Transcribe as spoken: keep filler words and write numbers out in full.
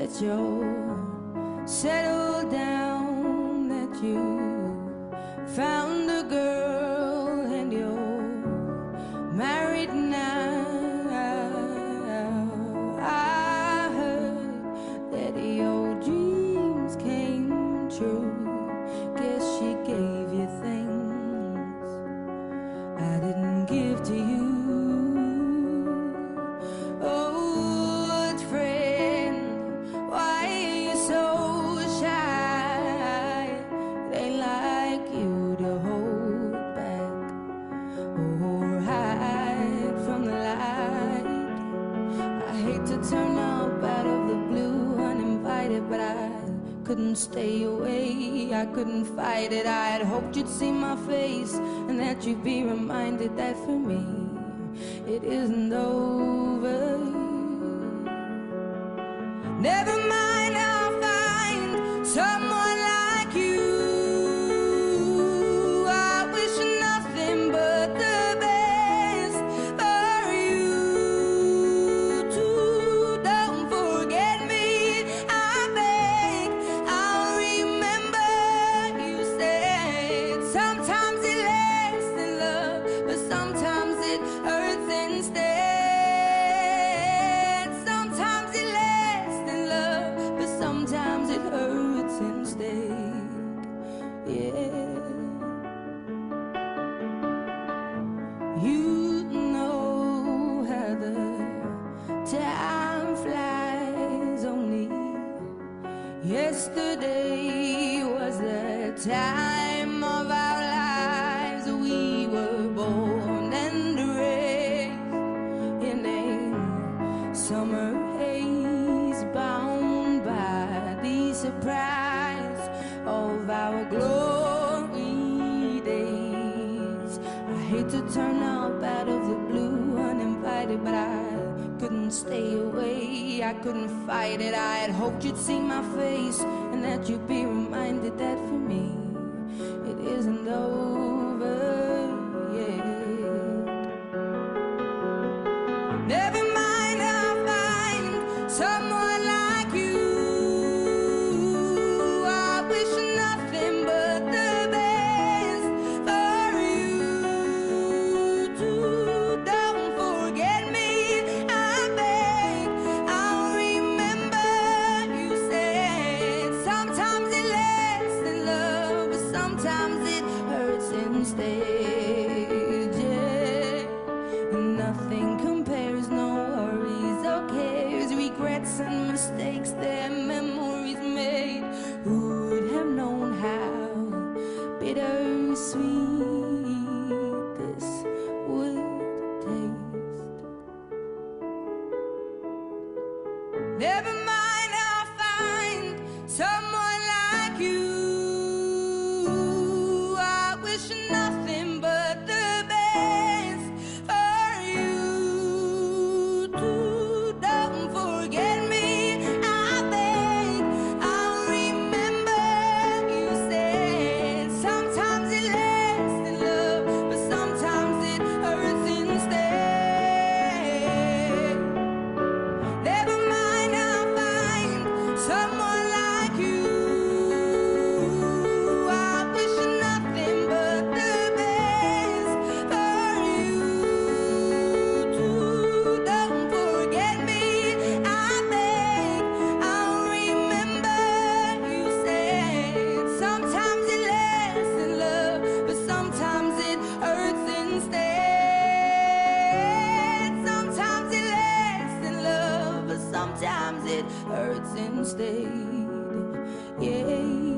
that you're settled down, that you found a girl and you're married now. I heard that your dreams came true. Guess she gave you things I didn't give to you. Turn up out of the blue, uninvited, but I couldn't stay away. I couldn't fight it. I had hoped you'd see my face and that you'd be reminded that for me it isn't over. Never mind, I'll find someone like you. I wish nothing but the best for you. Sometimes it lasts in love, but sometimes it hurts instead. Sometimes it lasts in love, but sometimes it hurts instead. Yeah. You know how the time flies. Only yesterday was the time of our lives. We were born and raised in a summer haze, bound by the surprise of our glory days. I hate to turn up out of the blue, uninvited, but I couldn't stay away. I couldn't fight it. I had hoped you'd see my face and that you'd be reminded that for me it isn't over yet. Never mind, I'll find someone like you. I wish nothing but the best for you too. Don't forget me, I beg. I'll remember you said sometimes it lasts in love, but sometimes it hurts instead. Yeah. Nothing compares, no worries or cares, regrets and mistakes, their memories made. Who would have known how bittersweet this would taste? Never mind, I'll find someone like you. I wish nothing but the best for you too. Don't forget me, I beg. I'll remember you said sometimes it lasts in love, but sometimes it hurts instead. Never mind, I'll find someone like you. I wish nothing but the best for you too. Don't forget me, I beg. I'll remember you said sometimes it lasts in love, but sometimes it hurts instead. Sometimes it lasts in love, but sometimes it hurts instead. Yeah.